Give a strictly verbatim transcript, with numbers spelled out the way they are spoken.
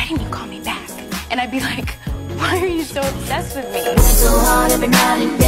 why didn't you call me back? And I'd be like, why are you so obsessed with me? So hard every night and day.